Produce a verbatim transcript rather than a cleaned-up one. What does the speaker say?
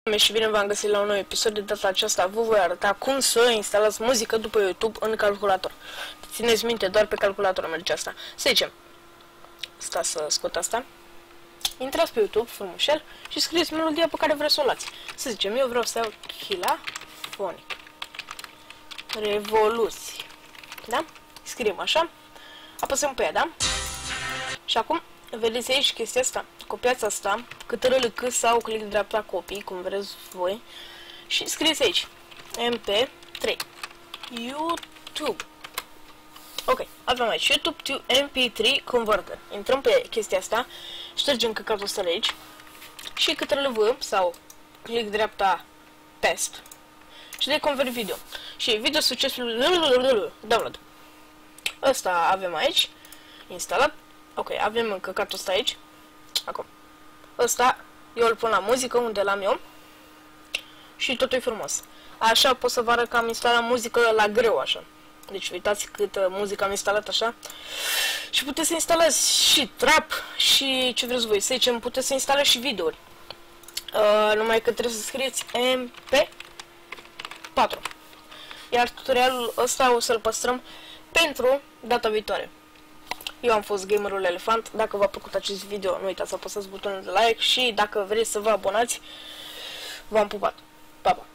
Și bine v-am găsit la un nou episod. De data aceasta vă voi arăta cum să instalați muzică după YouTube în calculator. Țineți minte, doar pe calculator merge asta. Să zicem, sta să scot asta. Intrați pe YouTube frumușel și scrieți melodia pe care vreți să o luați. Să zicem, eu vreau să iau Chilafonic Revoluție. Da? Scriem așa. Apăsăm pe ea, da? Și acum vedeți aici chestia asta. Copiați asta, câtărălă cât sau click dreapta copii, cum vreți voi. Și scrieți aici M P trei YouTube. Ok, avem aici YouTube to M P trei Converter. Intrăm pe chestia asta, ștergem căcatul ăsta de aici și câtărălă V sau click dreapta Paste și de convert video. Și video succesul download. Ăsta avem aici instalat. Ok, avem căcatul ăsta aici. Acum, ăsta eu îl pun la muzică unde l-am eu și totul e frumos. Așa pot să vă arăt că am instalat muzică la greu așa. Deci uitați câtă muzică am instalat așa. Și puteți să instalați și trap și ce vreți voi. Să zicem, puteți să instalați și videouri. Uh, numai că trebuie să scrieți M P patru. Iar tutorialul ăsta o să-l păstrăm pentru data viitoare. Eu am fost Gamerul Elefant. Dacă v-a plăcut acest video, nu uitați să apăsați butonul de like și dacă vreți să vă abonați, v-am pupat. Pa, pa!